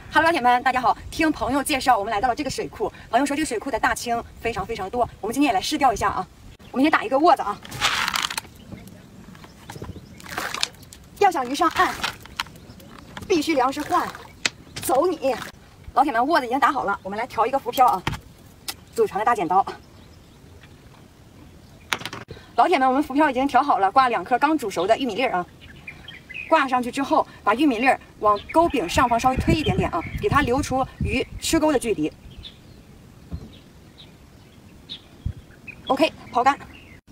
哈喽，老铁们，大家好！听朋友介绍，我们来到了这个水库。朋友说这个水库的大青非常多，我们今天也来试钓一下啊。我们先打一个窝子啊。要想鱼上岸，必须粮食换，走你！老铁们，窝子已经打好了，我们来调一个浮漂啊。祖传的大剪刀。老铁们，我们浮漂已经调好了，挂2颗刚煮熟的玉米粒啊。挂上去之后，把玉米粒往钩柄上方稍微推一点点啊，给它留出鱼吃钩的距离。OK， 抛竿。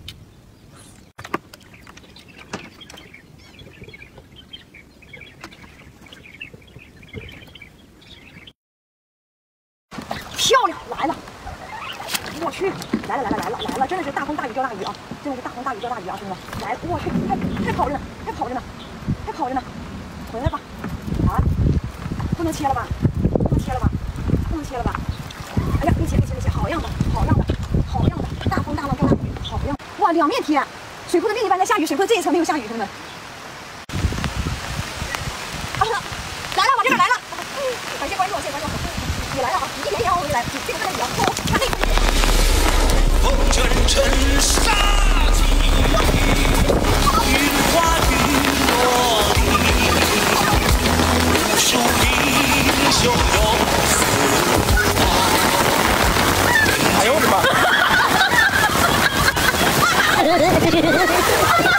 漂亮，来了！我去，来了！真的是大风大雨钓大鱼啊！真的是大风大雨钓大鱼啊，兄弟们！来，我去，还跑着呢，还跑着呢！回来吧！啊，不能切了吧？哎呀，别切！好样的！大风大浪钓大鱼，好样！哇，两面贴，水库的另一半在下雨，水库的这一侧没有下雨，兄弟们。啊，来了，往这边来了！感谢关注，你来了啊！一连我回来，这个看你啊，看那个。 风阵阵杀气，云花雨落地，无数英雄勇死。哎呦我的妈！